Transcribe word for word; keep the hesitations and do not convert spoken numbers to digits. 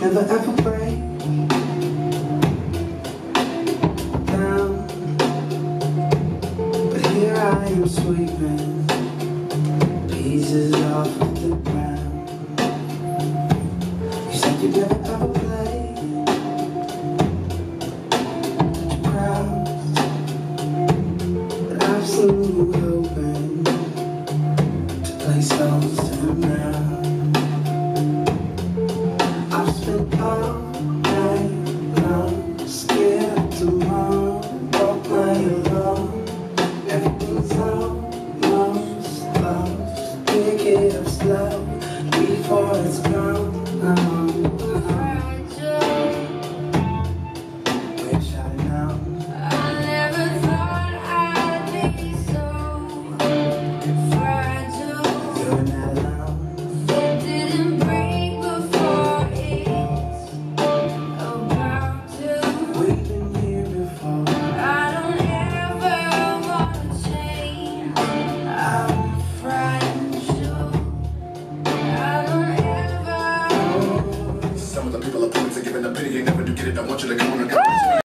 never ever break down. But here I am sweeping pieces off of the ground. You said you'd never ever play. You're proud, but I've seen you